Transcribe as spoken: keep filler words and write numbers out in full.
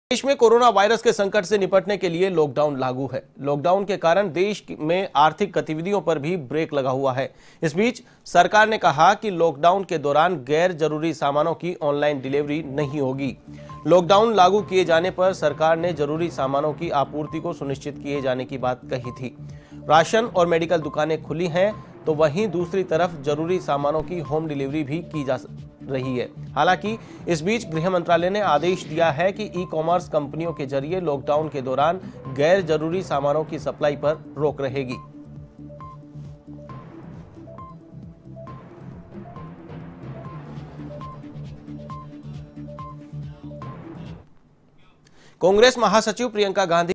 देश में corona virus के संकट से निपटने के लिए लॉकडाउन लागू है। लॉकडाउन के कारण देश में आर्थिक गतिविधियों पर भी ब्रेक लगा हुआ है। इस बीच सरकार ने कहा कि लॉकडाउन के दौरान गैर जरूरी सामानों की ऑनलाइन डिलीवरी नहीं होगी। लॉकडाउन लागू किए जाने पर सरकार ने जरूरी सामानों की आपूर्ति को सुनिश्चित किए जाने की बात कही थी। राशन और मेडिकल दुकानें खुली हैं, तो वहीं दूसरी तरफ जरूरी सामानों की होम डिलीवरी भी की जा रही है। हालांकि इस बीच गृह मंत्रालय ने आदेश दिया है कि ई कॉमर्स कंपनियों के जरिए लॉकडाउन के दौरान गैर जरूरी सामानों की सप्लाई पर रोक रहेगी। कांग्रेस महासचिव प्रियंका गांधी